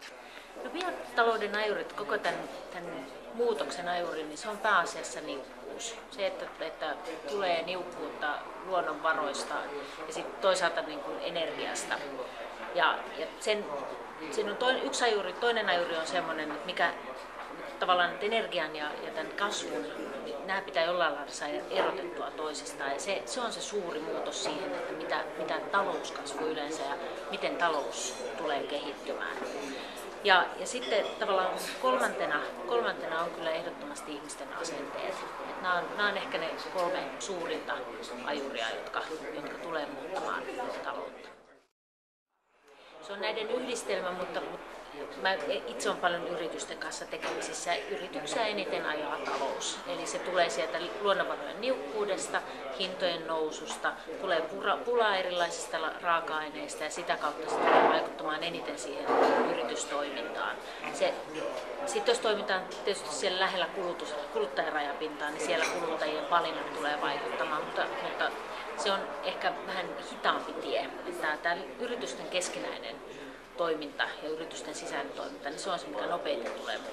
No, biotalouden ajurit, koko tämän muutoksen ajuri, niin se on pääasiassa niukkuus. Se, että tulee niukkuutta luonnonvaroista ja sitten toisaalta niin kuin energiasta. Ja siinä on yksi ajuri, toinen ajuri on semmoinen, että mikä tavallaan että energian ja tämän kasvun, niin nämä pitää jollain lailla saada erotettua toisistaan. Ja se on se suuri muutos siihen, että mitä talouskasvu yleensä ja miten talous tulee kehittymään. Ja sitten tavallaan kolmantena on kyllä ehdottomasti ihmisten asenteet. Nämä on ehkä ne 3 suurinta ajuria, jotka tulee muuttamaan taloutta. Se on näiden yhdistelmä, mutta mä itse olen paljon yritysten kanssa tekemisissä. Yrityksiä eniten ajaa talous. Eli se tulee sieltä luonnonvarojen niukkuudesta, hintojen noususta, tulee pulaa erilaisista raaka-aineista ja sitä kautta se tulee vaikuttamaan eniten siihen yritystoimintaan. Sitten jos toimitaan tietysti siellä lähellä kuluttajarajapintaan, niin siellä kuluttajien valinnat tulee vaikuttamaan, mutta se on ehkä vähän hitaampi tie. Tämä yritysten keskinäinen toiminta ja yritysten sisäinen toiminta, niin se on se, mikä nopeiten tulee